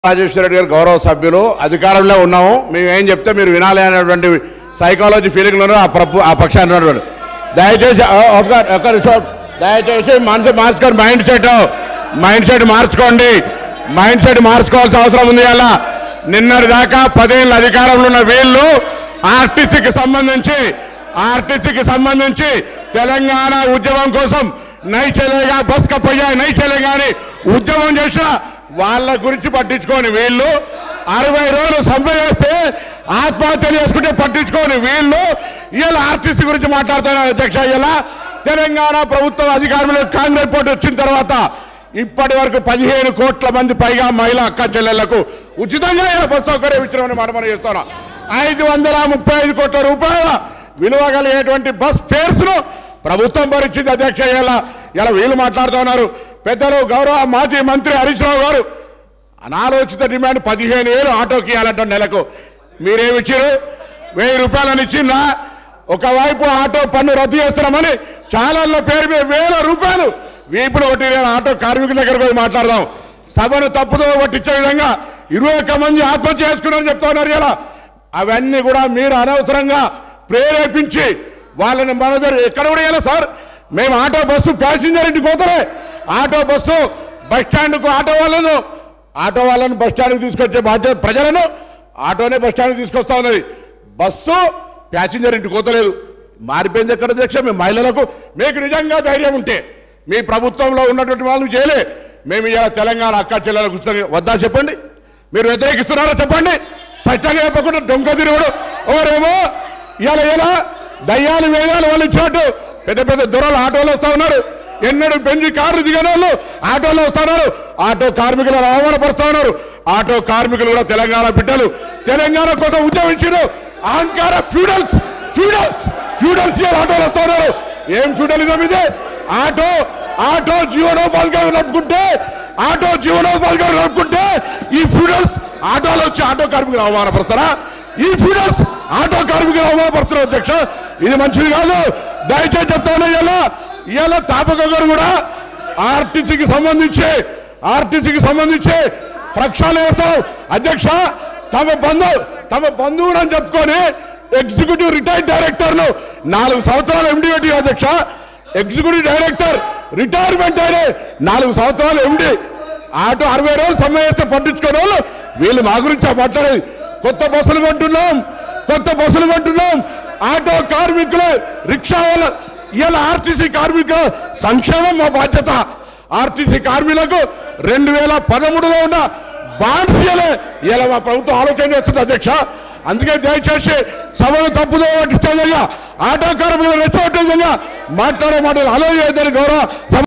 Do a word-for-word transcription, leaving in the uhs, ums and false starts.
రాజేశ్వర రెడ్డి గారు గౌరవ సభ్యులు అధికారంలో ఉన్నాము మేము ఏం చెప్తే మీరు వినాలి అనేటువంటి సైకాలజీ ఫీలింగ్లోనూ ఆ ప్రభు ఆ పక్షాన్ని ఉన్నటువంటి దయచేసి ఒక దయచేసి మనసు మార్చుకోండి మైండ్ సెట్ మైండ్ సెట్ మార్చుకోండి మైండ్ సెట్ మార్చుకోవాల్సిన అవసరం ఉంది అలా నిన్నటి దాకా పదేళ్ళ అధికారంలో ఉన్న వీళ్ళు ఆర్టీసీకి సంబంధించి ఆర్టీసీకి సంబంధించి తెలంగాణ ఉద్యమం కోసం నై చలేగా బస్ కప్పయ్యా నై చలేగా అని ఉద్యమం చేసిన వాళ్ళ గురించి పట్టించుకొని వీళ్ళు అరవై రోజులు సమ్మె చేస్తే ఆత్మహత్యలు చేసుకుంటే పట్టించుకొని వీళ్ళు ఇలా ఆర్టీసీ గురించి మాట్లాడుతున్నారు అధ్యక్ష. ఇలా తెలంగాణ ప్రభుత్వం అధికారంలో కాంగ్రెస్ పార్టీ వచ్చిన తర్వాత ఇప్పటి వరకు పదిహేను కోట్ల మంది పైగా మహిళా అక్క చెల్లెళ్లకు ఉచితంగా ఇలా బస్ సౌకర్యం ఇచ్చినామని మాట మనం చేస్తున్నాం. ఐదు వందల ముప్పై ఐదు కోట్ల రూపాయల విలువ కలిగేటువంటి బస్ ఫేర్స్ ను ప్రభుత్వం భరించింది అధ్యక్ష. ఇలా ఇలా వీళ్ళు మాట్లాడుతున్నారు. పెద్దలు గౌరవ మాజీ మంత్రి హరీష్ రావు గారు అనాలోచిత డిమాండ్ పదిహేను వేలు ఆటోకి ఇవ్వాలంట నెలకు. మీరేమిచ్చారు? వెయ్యి రూపాయలని ఇచ్చిందా? ఒకవైపు ఆటో పన్ను రద్దు చేస్తున్నామని ఛానళ్ళ పేరు మీద వేల రూపాయలు వీపులు కొట్టి ఆటో కార్మికుల దగ్గరకు పోయి మాట్లాడదాం. సభను తప్పుదో పట్టించే విధంగా ఇరవై ఒక్క మంది ఆత్మహత్య చేసుకున్నారని చెప్తున్నారు. ఇలా అవన్నీ కూడా మీరు అనవసరంగా ప్రేరేపించి వాళ్ళని మన దగ్గర ఎక్కడ కూడా ఇలా సార్ మేము ఆటో బస్సు ప్యాసింజర్ ఇంటికి పోతారే ఆటో బస్సు బస్ స్టాండ్కు ఆటో వాళ్ళను ఆటో వాళ్ళను బస్ స్టాండ్కి తీసుకొచ్చే బాధ్యత ప్రజలను ఆటోనే బస్ స్టాండ్కి తీసుకొస్తా ఉన్నది. బస్సు ప్యాసింజర్ ఇంటికి పోతలేదు. మారిపోయింది ఎక్కడ అధ్యక్ష? మేము మహిళలకు మీకు నిజంగా ధైర్యం ఉంటే మీ ప్రభుత్వంలో ఉన్నటువంటి వాళ్ళు చేయలే మేము ఇలా తెలంగాణ అక్క చెల్లెలకు వద్దా చెప్పండి. మీరు వ్యతిరేకిస్తున్నారో చెప్పండి. స్పష్టంగా చెప్పకుండా దొంగ తిరుగుడు ఎవరేమో ఇలా ఇలా దయ్యాలు వేయాలు వాళ్ళు ఇచ్చినట్టు పెద్ద పెద్ద దొరలు ఆటోలో వస్తా ఉన్నారు. ఎన్నడూ పెంచి కార్లు దిగిన వాళ్ళు ఆటోలో వస్తున్నారు. ఆటో కార్మికులను అవమానపరుస్తా ఉన్నారు. ఆటో కార్మికులు కూడా తెలంగాణ బిడ్డలు తెలంగాణ కోసం ఉద్యమించారు. అహంకార ఫ్యూడల్స్ ఫ్యూడల్స్ ఫ్యూడల్స్ ఆటోలు వస్తా ఉన్నారు. ఏం ఫ్యూడలిజం ఇదే? ఆటో ఆటో జీవనోపాధిగా నడుపుకుంటే ఆటో జీవనోపాధిగా నడుపుకుంటే ఈ ఫ్యూడల్స్ ఆటోలో వచ్చి ఆటో కార్మికులు అవమానపరుస్తారా? ఈ ఫ్యూడల్స్ ఆటో కార్మికులు అవమానపరుస్తున్నారు అధ్యక్ష. ఇది మంచిది కాదు. దయచేసి చెప్తాను. ఇలా ఇలా తాపక గారు కూడా ఆర్టీసీకి సంబంధించి ఆర్టీసీకి సంబంధించి ప్రక్షాళన చేస్తాం అధ్యక్ష. తమ బంధువు తమ బంధువుడు అని చెప్పుకొని ఎగ్జిక్యూటివ్ రిటైర్డ్ డైరెక్టర్లు నాలుగు సంవత్సరాలు ఎండి పెట్టి అధ్యక్ష. ఎగ్జిక్యూటివ్ డైరెక్టర్ రిటైర్మెంట్ అయినే నాలుగు సంవత్సరాలు ఎండి ఆటో అరవై రోజులు సమ్మె చేస్తే పట్టించుకునే వాళ్ళు వీళ్ళు మా గురించి మాట్లాడేది. కొత్త బస్సులు కొంటున్నాం కొత్త బస్సులు కొంటున్నాం ఆటో కార్మికులు రిక్షా వాళ్ళ ఇలా ఆర్టీసీ కార్మికుల సంక్షేమం మా బాధ్యత. ఆర్టీసీ కార్మికులకు రెండు వేల పదమూడులో ఉన్న బాండ్స్ ఇలా మా ప్రభుత్వం ఆలోచన చేస్తుంది అధ్యక్ష. అందుకే దయచేసి సభను తప్పుదో పట్టించే విధంగా ఆటో కార్మికులు రెచ్చగొట్టే విధంగా మాట్లాడే మాటలు ఆలోచన చేద్దారు గౌరవ